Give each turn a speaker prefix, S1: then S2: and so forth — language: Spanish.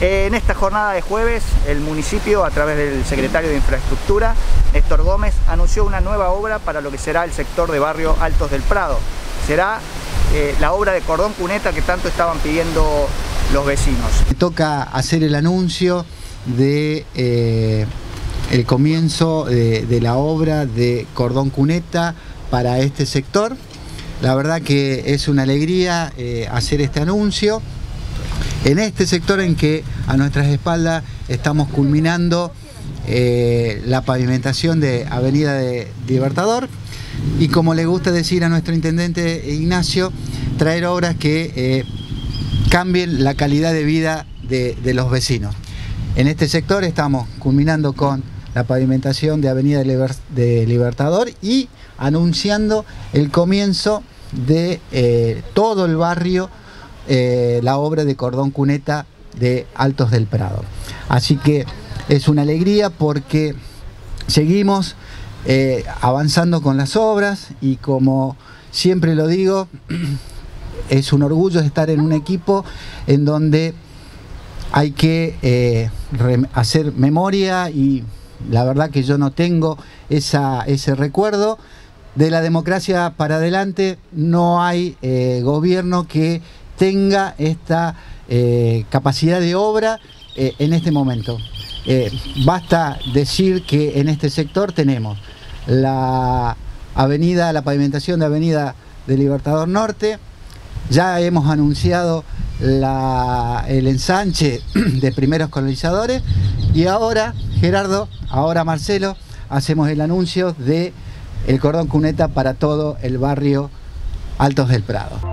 S1: En esta jornada de jueves, el municipio, a través del secretario de Infraestructura, Néstor Gómez, anunció una nueva obra para lo que será el sector de barrio Altos del Prado. Será la obra de cordón cuneta que tanto estaban pidiendo los vecinos.
S2: Me toca hacer el anuncio de el comienzo de la obra de cordón cuneta para este sector. La verdad que es una alegría hacer este anuncio en este sector en que a nuestras espaldas estamos culminando la pavimentación de Avenida de Libertador y, como le gusta decir a nuestro intendente Ignacio, traer obras que cambien la calidad de vida de los vecinos. En este sector estamos culminando con la pavimentación de Avenida de Libertador y anunciando el comienzo de todo el barrio, la obra de cordón cuneta de Altos del Prado. Así que es una alegría porque seguimos avanzando con las obras y, como siempre lo digo, es un orgullo estar en un equipo en donde hay que hacer memoria, y la verdad que yo no tengo ese recuerdo. De la democracia para adelante no hay gobierno que tenga esta capacidad de obra en este momento. Basta decir que en este sector tenemos la pavimentación de Avenida de Libertador Norte. Ya hemos anunciado el ensanche de primeros colonizadores y ahora, Gerardo, ahora Marcelo, hacemos el anuncio de el cordón cuneta para todo el barrio Altos del Prado.